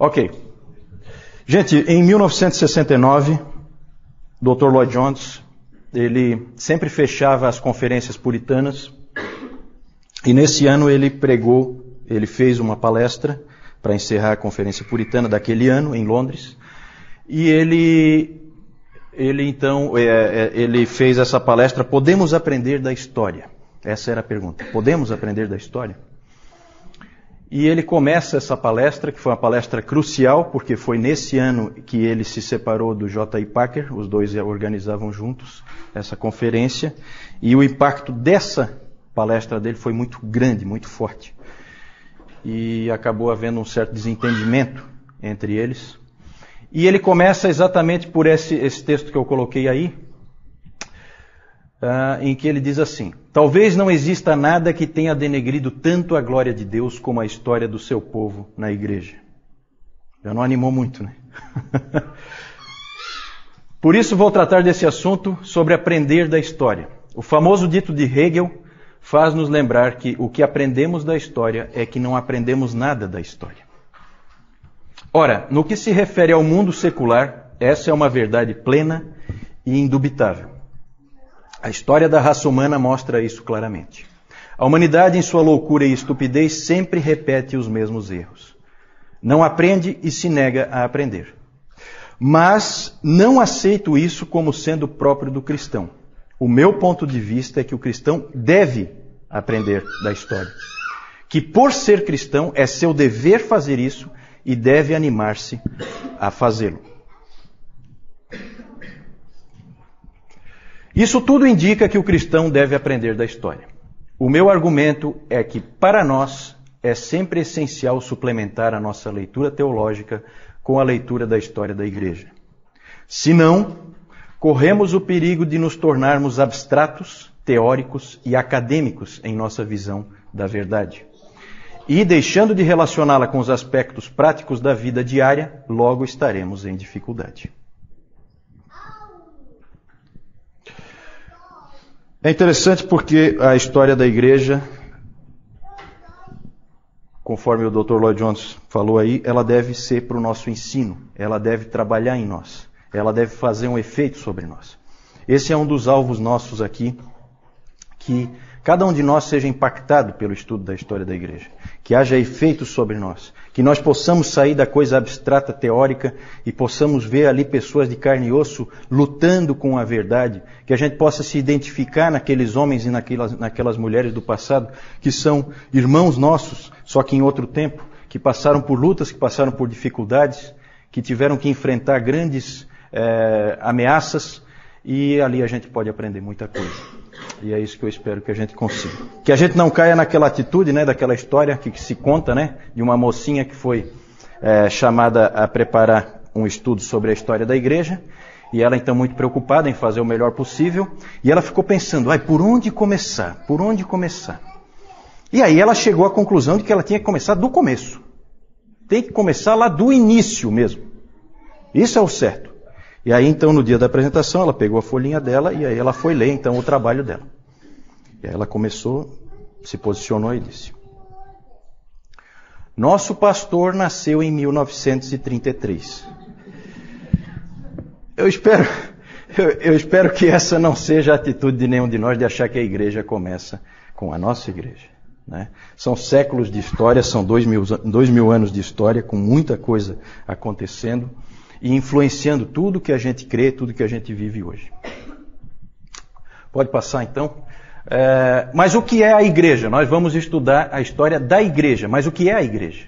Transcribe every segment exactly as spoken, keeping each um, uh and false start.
Ok. Gente, em mil novecentos e sessenta e nove, doutor Lloyd Jones, ele sempre fechava as conferências puritanas, e nesse ano ele pregou, ele fez uma palestra para encerrar a conferência puritana daquele ano, em Londres, e ele, ele então, é, ele fez essa palestra, podemos aprender da história? Essa era a pergunta, podemos aprender da história? E ele começa essa palestra, que foi uma palestra crucial, porque foi nesse ano que ele se separou do J I Packer, os dois organizavam juntos essa conferência, e o impacto dessa palestra dele foi muito grande, muito forte. E acabou havendo um certo desentendimento entre eles. E ele começa exatamente por esse, esse texto que eu coloquei aí, uh, em que ele diz assim: talvez não exista nada que tenha denegrido tanto a glória de Deus como a história do seu povo na igreja. Já não animou muito, né? Por isso vou tratar desse assunto sobre aprender da história. O famoso dito de Hegel faz-nos lembrar que o que aprendemos da história é que não aprendemos nada da história. Ora, no que se refere ao mundo secular, essa é uma verdade plena e indubitável. A história da raça humana mostra isso claramente. A humanidade, em sua loucura e estupidez, sempre repete os mesmos erros. Não aprende e se nega a aprender. Mas não aceito isso como sendo próprio do cristão. O meu ponto de vista é que o cristão deve aprender da história. Que por ser cristão é seu dever fazer isso e deve animar-se a fazê-lo. Isso tudo indica que o cristão deve aprender da história. O meu argumento é que, para nós, é sempre essencial suplementar a nossa leitura teológica com a leitura da história da igreja. Senão, corremos o perigo de nos tornarmos abstratos, teóricos e acadêmicos em nossa visão da verdade. E, deixando de relacioná-la com os aspectos práticos da vida diária, logo estaremos em dificuldade. É interessante porque a história da igreja, conforme o doutor Lloyd Jones falou aí, ela deve ser para o nosso ensino, ela deve trabalhar em nós, ela deve fazer um efeito sobre nós. Esse é um dos alvos nossos aqui, que cada um de nós seja impactado pelo estudo da história da igreja, que haja efeitos sobre nós, que nós possamos sair da coisa abstrata teórica e possamos ver ali pessoas de carne e osso lutando com a verdade, que a gente possa se identificar naqueles homens e naquelas, naquelas mulheres do passado que são irmãos nossos, só que em outro tempo, que passaram por lutas, que passaram por dificuldades, que tiveram que enfrentar grandes é, ameaças, e ali a gente pode aprender muita coisa. E é isso que eu espero que a gente consiga. Que a gente não caia naquela atitude, né, daquela história que, que se conta, né, de uma mocinha que foi é, chamada a preparar um estudo sobre a história da igreja, e ela então muito preocupada em fazer o melhor possível, e ela ficou pensando, ai, por onde começar? Por onde começar? E aí ela chegou à conclusão de que ela tinha que começar do começo. Tem que começar lá do início mesmo. Isso é o certo. E aí, então, no dia da apresentação, ela pegou a folhinha dela e aí ela foi ler, então, o trabalho dela. E aí ela começou, se posicionou e disse: nosso pastor nasceu em mil novecentos e trinta e três. Eu espero, eu, eu espero que essa não seja a atitude de nenhum de nós de achar que a igreja começa com a nossa igreja, né? São séculos de história, são dois mil, dois mil anos de história, com muita coisa acontecendo e influenciando tudo que a gente crê, tudo que a gente vive hoje. Pode passar então. É, mas o que é a igreja? Nós vamos estudar a história da igreja, mas o que é a igreja?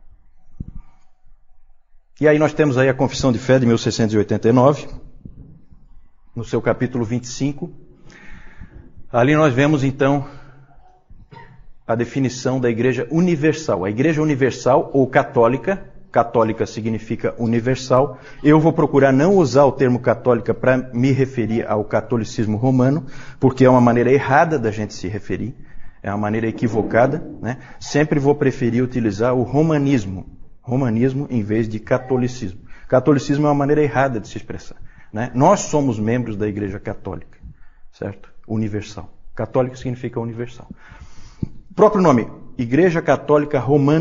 E aí nós temos aí a Confissão de Fé de mil seiscentos e oitenta e nove, no seu capítulo vinte e cinco. Ali nós vemos então a definição da igreja universal. A igreja universal ou católica, católica significa universal. Eu vou procurar não usar o termo católica para me referir ao catolicismo romano, porque é uma maneira errada da gente se referir, é uma maneira equivocada, né? Sempre vou preferir utilizar o romanismo, romanismo em vez de catolicismo. Catolicismo é uma maneira errada de se expressar, né? Nós somos membros da igreja católica, certo? Universal. Católico significa universal. O próprio nome, Igreja Católica Romana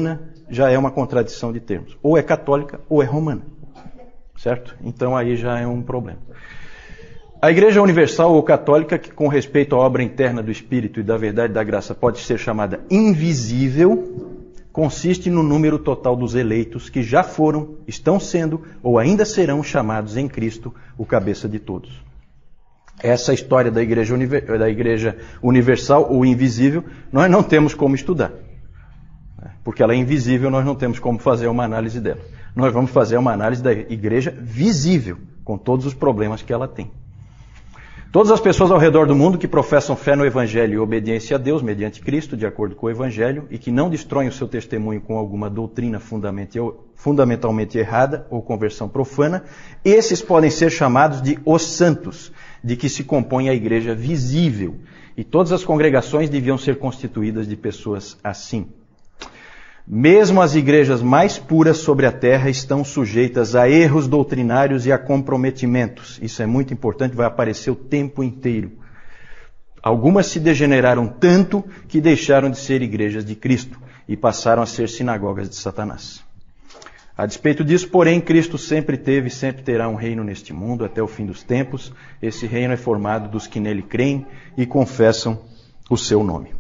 já é uma contradição de termos. Ou é católica ou é romana. Certo? Então aí já é um problema. A Igreja Universal ou Católica, que com respeito à obra interna do Espírito e da verdade e da graça pode ser chamada invisível, consiste no número total dos eleitos que já foram, estão sendo ou ainda serão chamados em Cristo o cabeça de todos. Essa história da Igreja, da Igreja Universal ou invisível, nós não temos como estudar. Porque ela é invisível, nós não temos como fazer uma análise dela. Nós vamos fazer uma análise da Igreja visível, com todos os problemas que ela tem. Todas as pessoas ao redor do mundo que professam fé no Evangelho e obediência a Deus mediante Cristo, de acordo com o Evangelho, e que não destroem o seu testemunho com alguma doutrina fundamentalmente errada ou conversão profana, esses podem ser chamados de os santos, de que se compõe a igreja visível. E todas as congregações deviam ser constituídas de pessoas assim. Mesmo as igrejas mais puras sobre a terra estão sujeitas a erros doutrinários e a comprometimentos. Isso é muito importante, vai aparecer o tempo inteiro. Algumas se degeneraram tanto que deixaram de ser igrejas de Cristo e passaram a ser sinagogas de Satanás. A despeito disso, porém, Cristo sempre teve e sempre terá um reino neste mundo até o fim dos tempos. Esse reino é formado dos que nele creem e confessam o seu nome.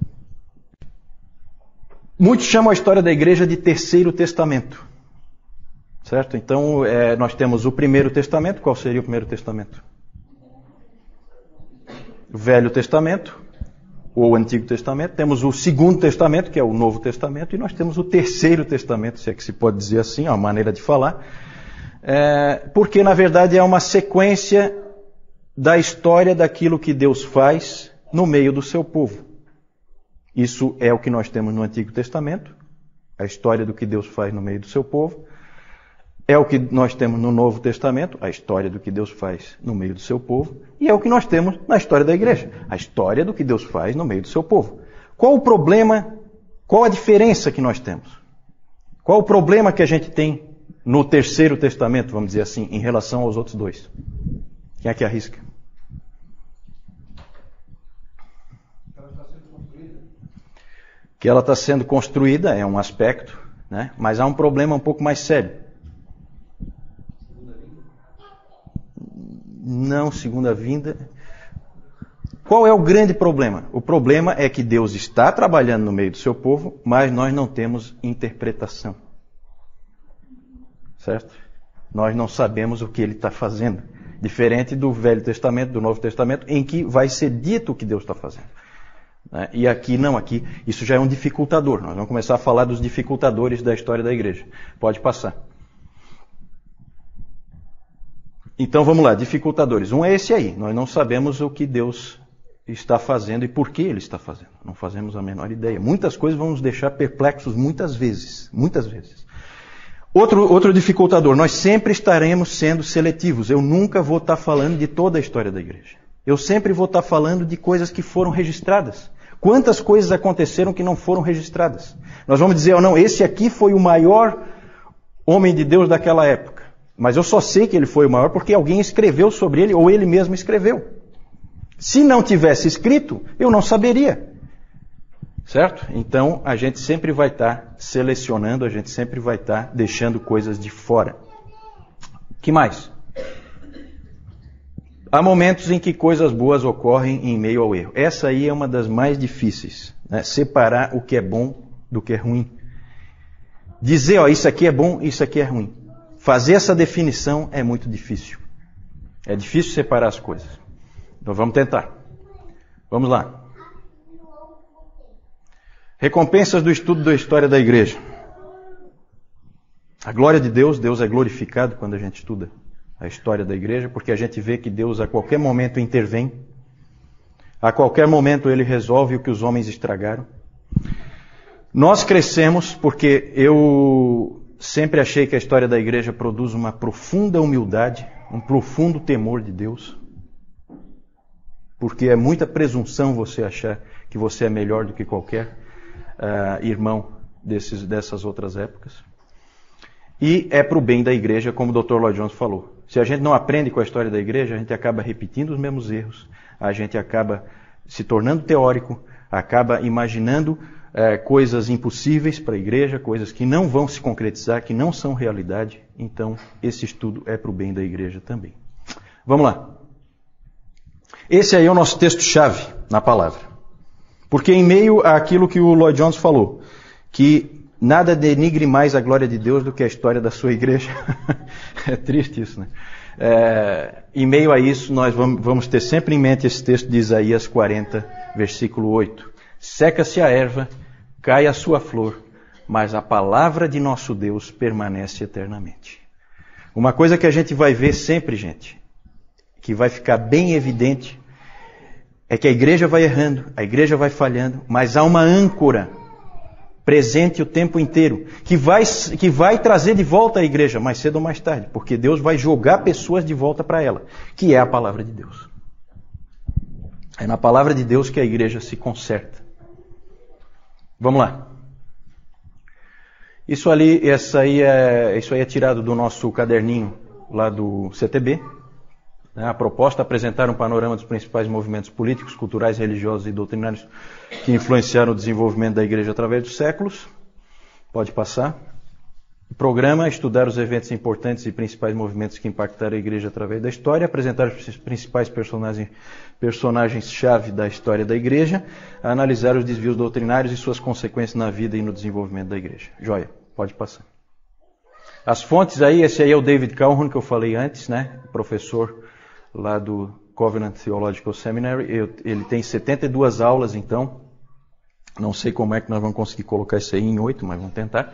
Muitos chamam a história da igreja de Terceiro Testamento. Certo? Então, é, nós temos o Primeiro Testamento. Qual seria o Primeiro Testamento? O Velho Testamento, ou o Antigo Testamento. Temos o Segundo Testamento, que é o Novo Testamento. E nós temos o Terceiro Testamento, se é que se pode dizer assim, é uma maneira de falar. É, porque, na verdade, é uma sequência da história daquilo que Deus faz no meio do seu povo. Isso é o que nós temos no Antigo Testamento, a história do que Deus faz no meio do seu povo. É o que nós temos no Novo Testamento, a história do que Deus faz no meio do seu povo. E é o que nós temos na história da igreja, a história do que Deus faz no meio do seu povo. Qual o problema, qual a diferença que nós temos? Qual o problema que a gente tem no Terceiro Testamento, vamos dizer assim, em relação aos outros dois? Quem é que arrisca? Que ela está sendo construída é um aspecto, né? Mas há um problema um pouco mais sério. Não, segunda vinda. Qual é o grande problema? O problema é que Deus está trabalhando no meio do seu povo, mas nós não temos interpretação. Certo? Nós não sabemos o que Ele está fazendo. Diferente do Velho Testamento, do Novo Testamento, em que vai ser dito o que Deus está fazendo. E aqui não, aqui isso já é um dificultador. Nós vamos começar a falar dos dificultadores da história da igreja. Pode passar. Então vamos lá, dificultadores. Um é esse aí. Nós não sabemos o que Deus está fazendo e por que Ele está fazendo. Não fazemos a menor ideia. Muitas coisas vão nos deixar perplexos muitas vezes. Muitas vezes. Outro, outro dificultador. Nós sempre estaremos sendo seletivos. Eu nunca vou estar falando de toda a história da igreja. Eu sempre vou estar falando de coisas que foram registradas. Quantas coisas aconteceram que não foram registradas? Nós vamos dizer, oh, não, esse aqui foi o maior homem de Deus daquela época. Mas eu só sei que ele foi o maior porque alguém escreveu sobre ele ou ele mesmo escreveu. Se não tivesse escrito, eu não saberia. Certo? Então, a gente sempre vai estar selecionando, a gente sempre vai estar deixando coisas de fora. O que mais? Há momentos em que coisas boas ocorrem em meio ao erro. Essa aí é uma das mais difíceis. Né? Separar o que é bom do que é ruim. Dizer, ó, isso aqui é bom, isso aqui é ruim. Fazer essa definição é muito difícil. É difícil separar as coisas. Então vamos tentar. Vamos lá. Recompensas do estudo da história da igreja. A glória de Deus, Deus é glorificado quando a gente estuda a história da igreja, porque a gente vê que Deus a qualquer momento intervém, a qualquer momento Ele resolve o que os homens estragaram. Nós crescemos porque eu sempre achei que a história da igreja produz uma profunda humildade, um profundo temor de Deus, porque é muita presunção você achar que você é melhor do que qualquer uh, irmão desses, dessas outras épocas. E é para o bem da igreja, como o doutor Lloyd Jones falou. Se a gente não aprende com a história da igreja, a gente acaba repetindo os mesmos erros, a gente acaba se tornando teórico, acaba imaginando é, coisas impossíveis para a igreja, coisas que não vão se concretizar, que não são realidade. Então, esse estudo é para o bem da igreja também. Vamos lá. Esse aí é o nosso texto-chave na palavra. Porque em meio àquilo que o Lloyd Jones falou, que nada denigre mais a glória de Deus do que a história da sua igreja. É triste isso, né? É, em meio a isso, nós vamos, vamos ter sempre em mente esse texto de Isaías quarenta, versículo oito. Seca-se a erva, cai a sua flor, mas a palavra de nosso Deus permanece eternamente. Uma coisa que a gente vai ver sempre, gente, que vai ficar bem evidente, é que a igreja vai errando, a igreja vai falhando, mas há uma âncora presente o tempo inteiro, que vai, que vai trazer de volta a igreja, mais cedo ou mais tarde, porque Deus vai jogar pessoas de volta para ela, que é a palavra de Deus. É na palavra de Deus que a igreja se conserta. Vamos lá. Isso ali, essa aí é, isso aí é tirado do nosso caderninho lá do C T B. A proposta é apresentar um panorama dos principais movimentos políticos, culturais, religiosos e doutrinários que influenciaram o desenvolvimento da igreja através dos séculos. Pode passar. O programa é estudar os eventos importantes e principais movimentos que impactaram a igreja através da história, apresentar os principais personagens, personagens-chave da história da igreja, analisar os desvios doutrinários e suas consequências na vida e no desenvolvimento da igreja. Joia, pode passar. As fontes aí, esse aí é o David Calhoun, que eu falei antes, né? Professor lá do Covenant Theological Seminary. Eu, ele tem setenta e duas aulas, então. Não sei como é que nós vamos conseguir colocar isso aí em oito, mas vamos tentar.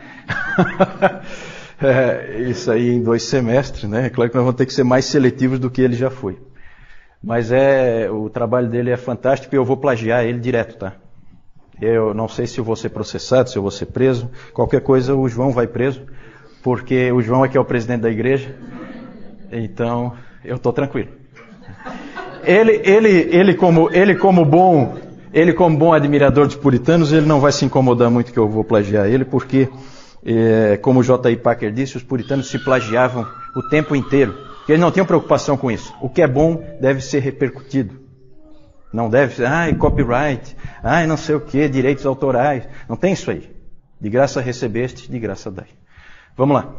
É, isso aí em dois semestres, né? É claro que nós vamos ter que ser mais seletivos do que ele já foi. Mas é, o trabalho dele é fantástico e eu vou plagiar ele direto, tá? Eu não sei se eu vou ser processado, se eu vou ser preso. Qualquer coisa, o João vai preso, porque o João é que é o presidente da igreja. Então, eu estou tranquilo. Ele, ele, ele, como, ele, como bom, ele como bom admirador dos puritanos, ele não vai se incomodar muito que eu vou plagiar ele, porque, é, como o J I Packer disse, os puritanos se plagiavam o tempo inteiro. Porque eles não tinham preocupação com isso. O que é bom deve ser repercutido. Não deve ser, ai, copyright, ai, não sei o que, direitos autorais. Não tem isso aí. De graça recebeste, de graça dai. Vamos lá.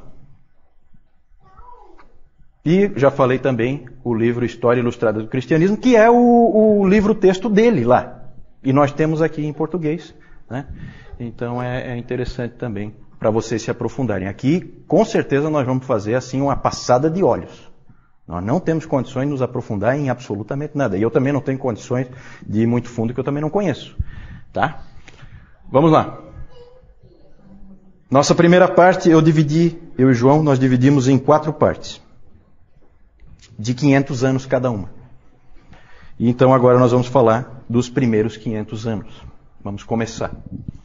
E já falei também o livro História Ilustrada do Cristianismo, que é o, o livro-texto dele lá. E nós temos aqui em português, né? Então é, é interessante também para vocês se aprofundarem. Aqui, com certeza, nós vamos fazer assim uma passada de olhos. Nós não temos condições de nos aprofundar em absolutamente nada. E eu também não tenho condições de ir muito fundo, que eu também não conheço. Tá? Vamos lá. Nossa primeira parte, eu dividi, eu e o João, nós dividimos em quatro partes. De quinhentos anos cada uma. E então agora nós vamos falar dos primeiros quinhentos anos. Vamos começar.